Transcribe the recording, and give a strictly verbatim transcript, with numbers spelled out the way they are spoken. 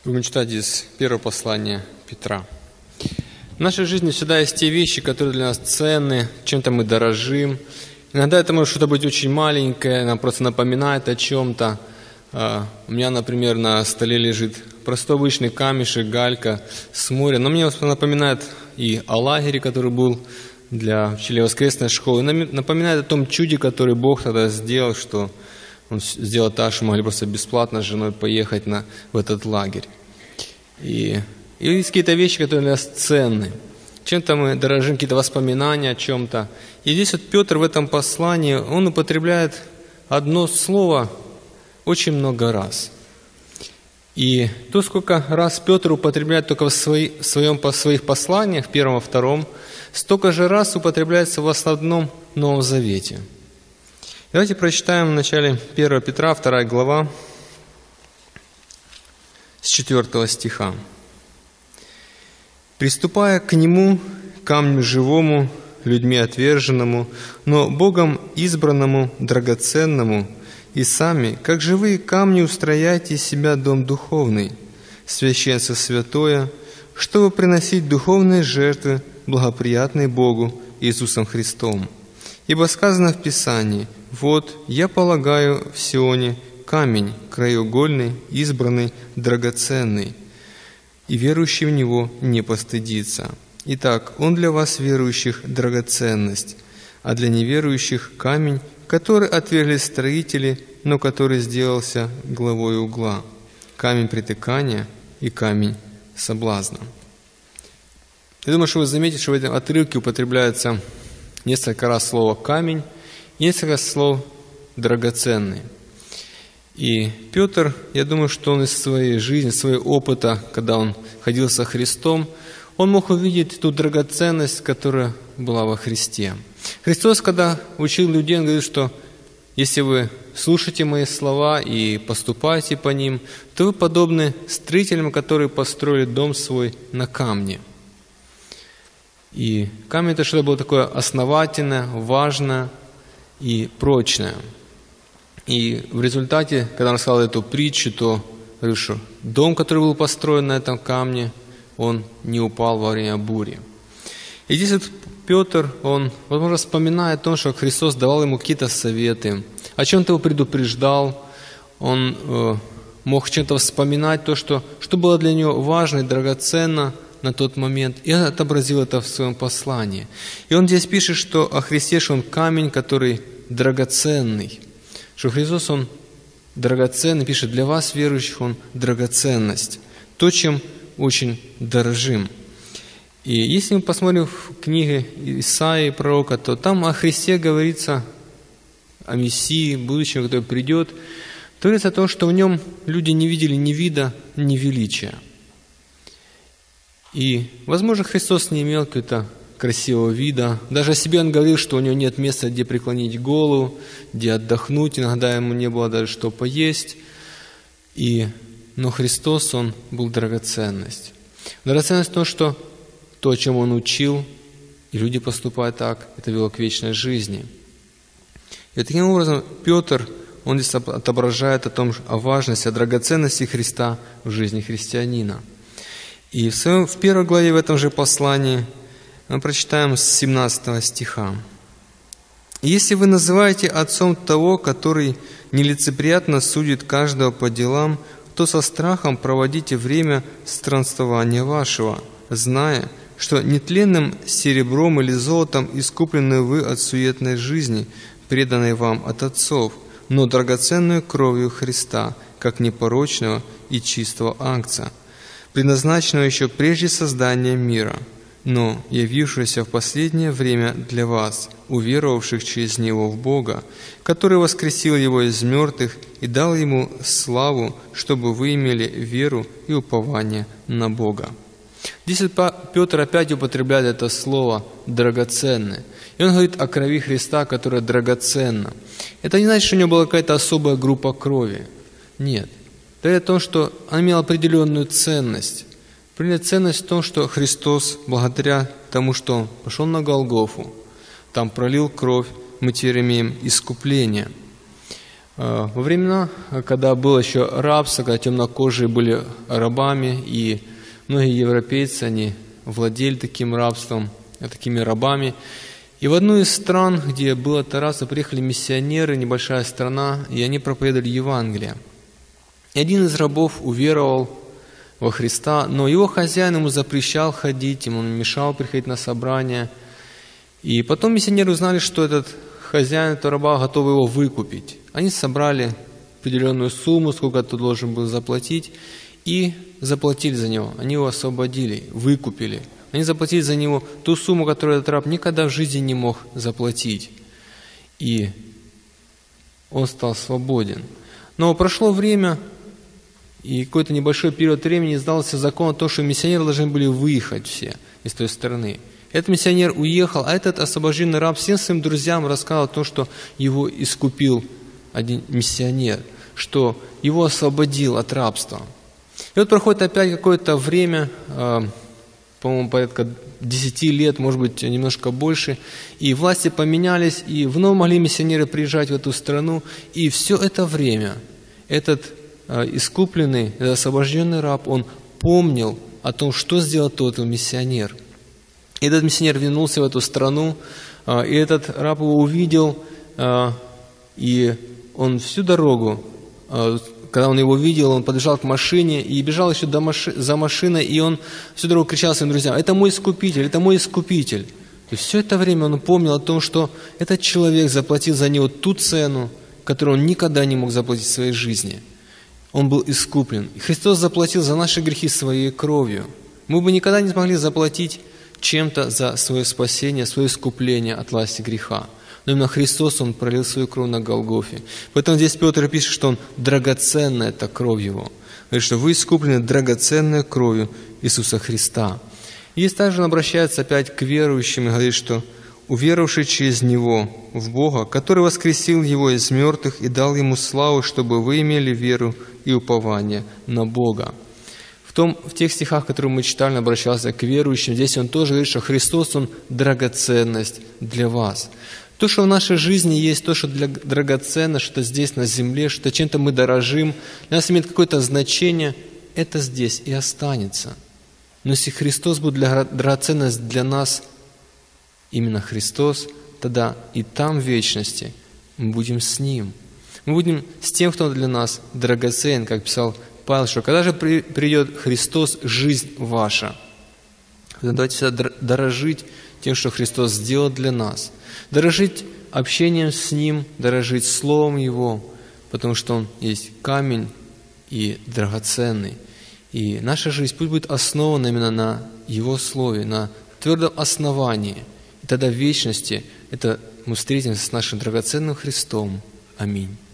Будем читать из первого послания Петра. В нашей жизни всегда есть те вещи, которые для нас ценны, чем-то мы дорожим. Иногда это может что-то быть очень маленькое, нам просто напоминает о чем-то. У меня, например, на столе лежит простой обычный камешек, галька с моря, но мне напоминает и о лагере, который был для учителей воскресной школы, напоминает о том чуде, который Бог тогда сделал, что Он сделал так, что мы могли просто бесплатно с женой поехать на, в этот лагерь. И, и есть какие-то вещи, которые для нас ценны. Чем-то мы дорожим, какие-то воспоминания о чем-то. И здесь вот Петр в этом послании, он употребляет одно слово очень много раз. И то, сколько раз Петр употребляет только в, свои, в своем, в своих посланиях, в первом и втором, столько же раз употребляется в основном в Новом Завете. Давайте прочитаем в начале первого Петра, вторая глава, с четвёртого стиха. «Приступая к Нему, камню живому, людьми отверженному, но Богом избранному, драгоценному, и сами, как живые камни, устрояйте из себя дом духовный, священство святое, чтобы приносить духовные жертвы, благоприятные Богу Иисусом Христом. Ибо сказано в Писании: «Вот, я полагаю в Сионе камень, краеугольный, избранный, драгоценный, и верующий в Него не постыдится. Итак, Он для вас, верующих, драгоценность, а для неверующих камень, который отвергли строители, но который сделался главой угла, камень притыкания и камень соблазна». Я думаю, что вы заметите, что в этом отрывке употребляется несколько раз слово «камень», и несколько слов «драгоценный». И Петр, я думаю, что он из своей жизни, своего опыта, когда он ходил со Христом, он мог увидеть ту драгоценность, которая была во Христе. Христос, когда учил людей, он говорит, что если вы слушаете мои слова и поступаете по ним, то вы подобны строителям, которые построили дом свой на камне. И камень — это что-то было такое основательное, важное и прочное. И в результате, когда он рассказал эту притчу, то говорю, что дом, который был построен на этом камне, он не упал во время бури. И здесь вот Петр, он, возможно, вспоминает о том, что Христос давал ему какие-то советы, о чем-то его предупреждал, он э, мог чем-то вспоминать то, что, что было для него важно и драгоценно на тот момент, и он отобразил это в своем послании. И он здесь пишет, что о Христе, что Он камень, который драгоценный, что Христос, Он драгоценный, пишет, для вас, верующих, Он драгоценность, то, чем очень дорожим. И если мы посмотрим в книге Исаии, пророка, то там о Христе говорится, о Мессии, будущем, который придет, то говорится о том, что в Нем люди не видели ни вида, ни величия. И, возможно, Христос не имел какого-то красивого вида. Даже о себе Он говорил, что у Него нет места, где преклонить голову, где отдохнуть. Иногда Ему не было даже что поесть. И, но Христос, Он был драгоценность. Драгоценность в том, что то, о чем Он учил, и люди поступают так, это вело к вечной жизни. И таким образом Петр, он здесь отображает о том, о важности, о драгоценности Христа в жизни христианина. И в, своем, в первой главе в этом же послании мы прочитаем с семнадцатого стиха. «Если вы называете отцом того, который нелицеприятно судит каждого по делам, то со страхом проводите время странствования вашего, зная, что нетленным серебром или золотом искуплены вы от суетной жизни, преданной вам от отцов, но драгоценную кровью Христа, как непорочного и чистого агнца, предназначенного еще прежде создания мира, но явившегося в последнее время для вас, уверовавших через Него в Бога, который воскресил Его из мертвых и дал Ему славу, чтобы вы имели веру и упование на Бога». Здесь Петр опять употребляет это слово «драгоценное». И он говорит о крови Христа, которая драгоценна. Это не значит, что у него была какая-то особая группа крови. Нет. Это о том, что она имела определенную ценность. Определенная ценность в том, что Христос, благодаря тому, что Он пошел на Голгофу, там пролил кровь, мы теперь имеем искупление. Во времена, когда было еще рабство, когда темнокожие были рабами, и многие европейцы, они владели таким рабством, такими рабами. И в одну из стран, где было это рабство, приехали миссионеры, небольшая страна, и они проповедовали Евангелие. И один из рабов уверовал во Христа, но его хозяин ему запрещал ходить, ему мешал приходить на собрания. И потом миссионеры узнали, что этот хозяин этого раба готов его выкупить. Они собрали определенную сумму, сколько ты должен был заплатить, и заплатили за него. Они его освободили, выкупили. Они заплатили за него ту сумму, которую этот раб никогда в жизни не мог заплатить. И он стал свободен. Но прошло время, и какой-то небольшой период времени издался закон о том, что миссионеры должны были выехать все из той страны. Этот миссионер уехал, а этот освобожденный раб всем своим друзьям рассказал о том, что его искупил один миссионер, что его освободил от рабства. И вот проходит опять какое-то время, по-моему, порядка десяти лет, может быть, немножко больше, и власти поменялись, и вновь могли миссионеры приезжать в эту страну, и все это время этот искупленный, этот освобожденный раб, он помнил о том, что сделал тот миссионер. И этот миссионер вернулся в эту страну, и этот раб его увидел, и он всю дорогу, когда он его видел, он подбежал к машине и бежал еще до маши, за машиной, и он всю дорогу кричал своим друзьям: «Это мой искупитель, это мой искупитель». И все это время он помнил о том, что этот человек заплатил за него ту цену, которую он никогда не мог заплатить в своей жизни. Он был искуплен. И Христос заплатил за наши грехи своей кровью. Мы бы никогда не смогли заплатить чем-то за свое спасение, свое искупление от власти греха. Но именно Христос, Он пролил свою кровь на Голгофе. Поэтому здесь Петр пишет, что Он драгоценна, это кровь Его. Говорит, что вы искуплены драгоценной кровью Иисуса Христа. И здесь также Он обращается опять к верующим и говорит, что уверовавший через Него в Бога, который воскресил Его из мертвых и дал Ему славу, чтобы вы имели веру и упование на Бога. В, том, в тех стихах, которые мы читали, он обращался к верующим. Здесь он тоже говорит, что Христос, Он драгоценность для вас. То, что в нашей жизни есть, то, что для, драгоценно, что здесь на земле, что чем-то мы дорожим, для нас имеет какое-то значение, это здесь и останется. Но если Христос будет для, драгоценность для нас, именно Христос, тогда и там в вечности мы будем с Ним. Мы будем с тем, кто для нас драгоценен, как писал Павел, что когда же при, придет Христос, жизнь ваша. Давайте всегда дорожить тем, что Христос сделал для нас. Дорожить общением с Ним, дорожить Словом Его, потому что Он есть камень и драгоценный. И наша жизнь пусть будет основана именно на Его Слове, на твердом основании. И тогда в вечности это мы встретимся с нашим драгоценным Христом. Аминь.